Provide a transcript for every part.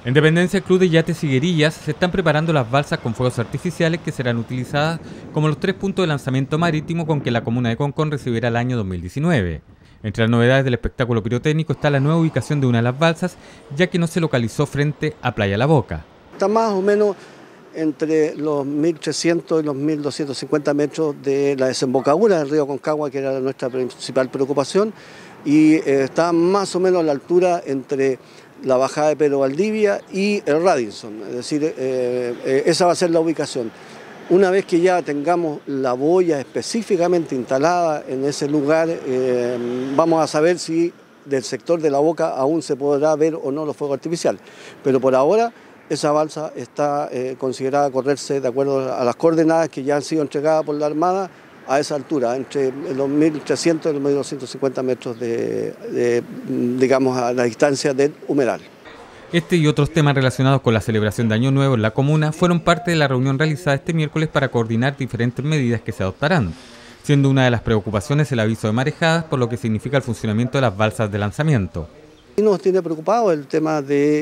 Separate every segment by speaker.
Speaker 1: En Dependencia del Club de Yates Higuerillas se están preparando las balsas con fuegos artificiales que serán utilizadas como los 3 puntos de lanzamiento marítimo con que la comuna de Concón recibirá el año 2019. Entre las novedades del espectáculo pirotécnico está la nueva ubicación de una de las balsas, ya que no se localizó frente a Playa La Boca.
Speaker 2: Está más o menos entre los 1.300 y los 1.250 metros de la desembocadura del río Concagua, que era nuestra principal preocupación, y está más o menos a la altura entre la bajada de Pedro Valdivia y el Radisson, es decir, esa va a ser la ubicación. Una vez que ya tengamos la boya específicamente instalada en ese lugar, vamos a saber si del sector de La Boca aún se podrá ver o no los fuegos artificiales. Pero por ahora esa balsa está considerada correrse de acuerdo a las coordenadas que ya han sido entregadas por la Armada a esa altura, entre los 1.300 y los 1.250 metros digamos, a la distancia del humedal.
Speaker 1: Este y otros temas relacionados con la celebración de Año Nuevo en la comuna fueron parte de la reunión realizada este miércoles para coordinar diferentes medidas que se adoptarán, siendo una de las preocupaciones el aviso de marejadas, por lo que significa el funcionamiento de las balsas de lanzamiento.
Speaker 2: Nos tiene preocupado el tema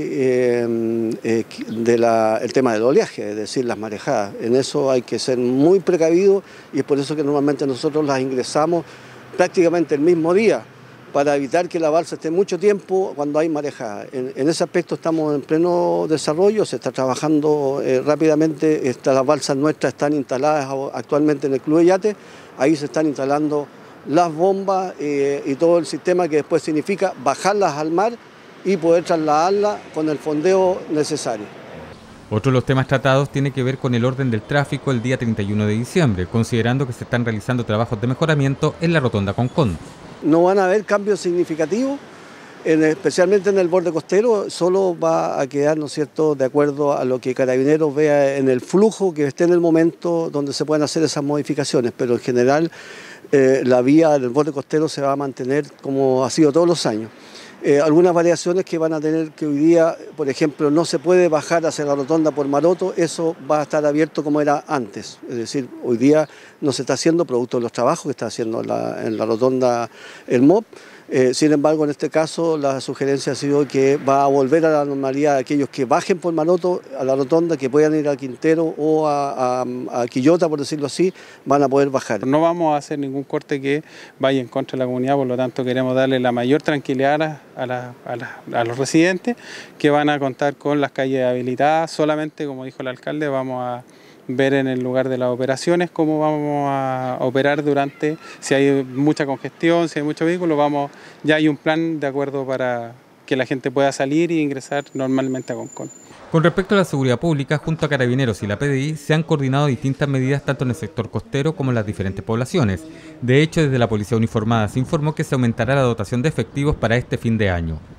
Speaker 2: el tema del oleaje, es decir, las marejadas. En eso hay que ser muy precavido y es por eso que normalmente nosotros las ingresamos prácticamente el mismo día, para evitar que la balsa esté mucho tiempo cuando hay marejadas. En ese aspecto estamos en pleno desarrollo, se está trabajando rápidamente. Las balsas nuestras están instaladas actualmente en el Club de Yates, ahí se están instalando las bombas y todo el sistema que después significa bajarlas al mar y poder trasladarlas con el fondeo necesario.
Speaker 1: Otro de los temas tratados tiene que ver con el orden del tráfico el día 31 de diciembre, considerando que se están realizando trabajos de mejoramiento en la rotonda Concón.
Speaker 2: No van a haber cambios significativos, especialmente en el borde costero, solo va a quedar, ¿no es cierto?, de acuerdo a lo que Carabineros vea en el flujo que esté en el momento donde se pueden hacer esas modificaciones, pero en general la vía del borde costero se va a mantener como ha sido todos los años. Algunas variaciones que van a tener que hoy día, por ejemplo, no se puede bajar hacia la rotonda por Maroto, eso va a estar abierto como era antes. Es decir, hoy día no se está haciendo producto de los trabajos que está haciendo en la rotonda el MOP. Sin embargo, en este caso la sugerencia ha sido que va a volver a la normalidad aquellos que bajen por Maroto a la rotonda, que puedan ir a Quintero o a Quillota, por decirlo así, van a poder bajar.
Speaker 3: No vamos a hacer ningún corte que vaya en contra de la comunidad, por lo tanto queremos darle la mayor tranquilidad a los residentes, que van a contar con las calles habilitadas. Solamente, como dijo el alcalde, vamos a ver en el lugar de las operaciones cómo vamos a operar durante, si hay mucha congestión, si hay muchos vehículos, ya hay un plan de acuerdo para que la gente pueda salir e ingresar normalmente a Concón.
Speaker 1: Con respecto a la seguridad pública, junto a Carabineros y la PDI, se han coordinado distintas medidas tanto en el sector costero como en las diferentes poblaciones. De hecho, desde la Policía Uniformada se informó que se aumentará la dotación de efectivos para este fin de año.